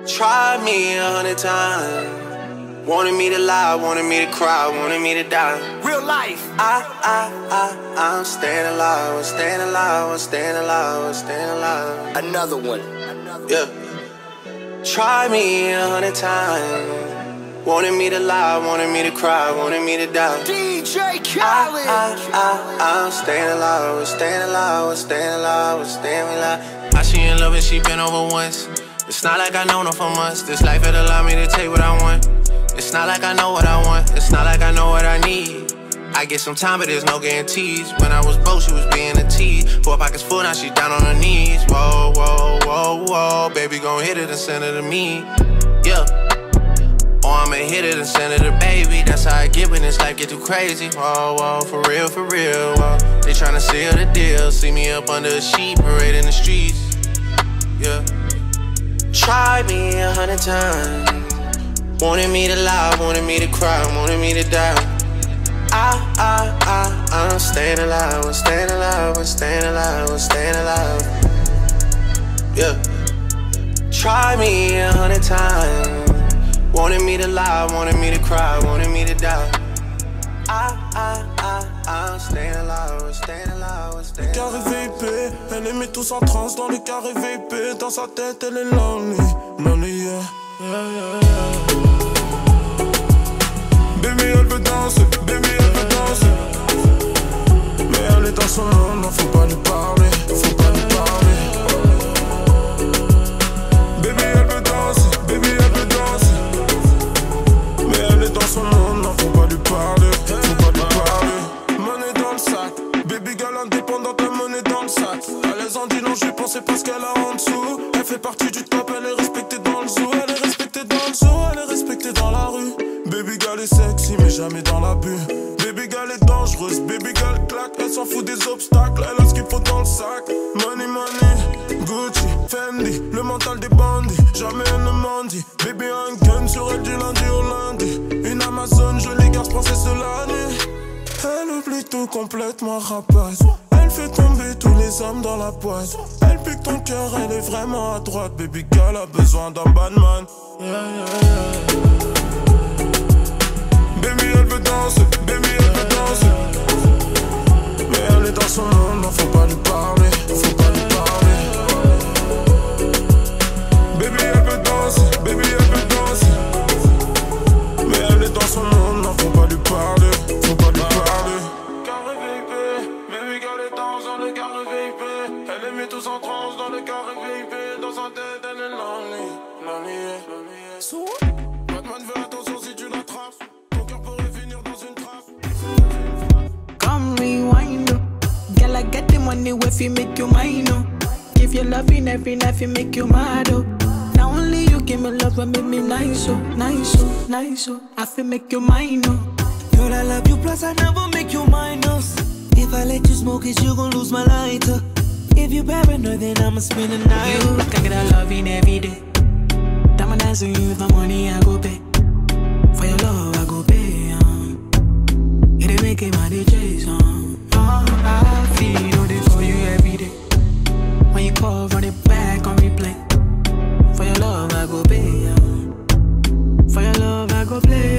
Tried me 100 times. Wanted me to lie, wanted me to cry, wanted me to die. Real life. I'm staying alive, I'm staying alive, I'm staying alive, I'm staying alive. Another one. Yeah. Tried me 100 times. Wanted me to lie, wanted me to cry, wanted me to die. DJ Khaled. I'm staying alive, I'm staying alive, I'm staying alive, I'm staying alive. How she in love and she been over once. It's not like I know her for months. This life had allowed me to take what I want. It's not like I know what I want. It's not like I know what I need. I get some time, but there's no guarantees. When I was broke, she was being a tease. 4 pockets full, now she down on her knees. Whoa, whoa, whoa, whoa. Baby gon' hit it and send it to me. Yeah. Or I'ma hit it and send it to baby. That's how I get when this life get too crazy. Whoa, whoa, for real, whoa. They tryna seal the deal. See me up under a sheet, parade in the streets. Yeah. Tried me 100 times. Wanted me to lie, wanted me to cry, wanted me to die. I'm staying alive, I'm staying alive, I'm staying alive, I'm staying alive. Yeah. Tried me 100 times. Wanted me to lie, wanted me to cry, wanted me to die. I'm staying alive, I'm staying alive, I'm staying alive. Carré VIP, elle les met tous en transe dans le carré VIP. Dans sa tête, elle est lonely, yeah. Baby, elle veut danser, baby, elle veut danser. Mais elle est dans son monde, non, faut pas lui parler, faut pas lui parler. Baby, elle veut danser, baby, elle veut danser. Mais elle est dans son monde, non, faut pas lui parler, faut pas lui parler. Monnaie dans le sac, baby girl indépendante, la monnaie dans le sac. Elle les en dit non, j'y pensais pas ce qu'elle a en dessous. Elle fait partie du top, elle est respectée dans le zoo. Elle est respectée dans le zoo, elle est respectée dans la rue. Baby girl est sexy mais jamais dans l'abus. Baby girl est dangereuse, baby girl claque. Elle s'en fout des obstacles, elle a ce qu'il faut dans le sac. Money, money, Gucci, Fendi, le mental des bandits. Jamais elle ne mendie. Baby a un gun sur elle du lundi au lundi. Une Amazone, jolie garce princesse de la nuit. Elle oublie tout complètement rapace. Elle fait tomber tous les hommes dans la boîte. Elle pique ton cœur, elle est vraiment à droite. Baby girl a besoin d'un badman. Baby elle veut danser, baby elle veut danser. Mais elle est dans son monde, non faut pas lui parler, faut pas lui parler. Baby elle veut danser, baby elle veut danser. Mais elle est dans son monde, non faut pas lui parler, faut pas lui parler. Carré VIP, baby girl est dans le carré VIP. Elle les met tous en transe dans le carré VIP. Dans sa tête elle est lonely, Batman veut attention si tu l'attrapes. Come rewind, oh. Girl, I get the money if you make you mine, oh. Give you loving every night, you make you mad, oh. Now only you give me love and make me nice, oh, nice, oh, nice, oh. I feel make you mine, oh. Girl, I love you, plus I never make you minus. If I let you smoke it, you gon' lose my lighter. If you paranoid, then I'ma spend the night. You, I get a loving every day. Diamond dancing you with my money, I go pay. For your love, I go pay. It ain't making my DJs on. I feel all day for you every day. When you call, run it back on replay. For your love, I go pay. For your love, I go play.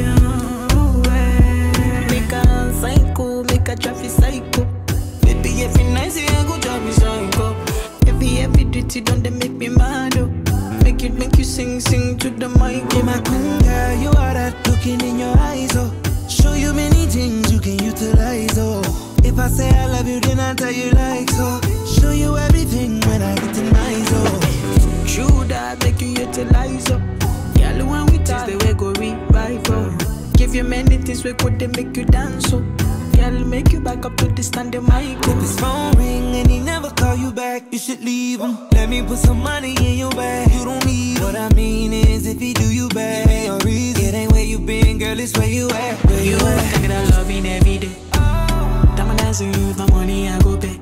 Make a psycho, make a traffic psycho. Baby, every night you go drive me psycho. Every duty done, they make me mad. Oh. Make you sing to the mic. Yeah, my queen girl, you are that looking in your eyes, oh. Show you many things you can utilize, oh. If I say I love you, then I tell you like so. Show you everything when I get to nice, oh. True that make you utilize, oh. Girl, when we taste the way go revive, oh. Give you many things we could they make you dance, oh. Girl, make you back up to the standing mic, oh. If his phone ring and he never call you back, you should leave him. Let me put some money in your bag. You don't need him. What I mean is if he do you bad, ain't no reason. It ain't where you been, girl, it's where you at. Where you at? I get a loving every day. Diamond dancing you with my money, I go pay.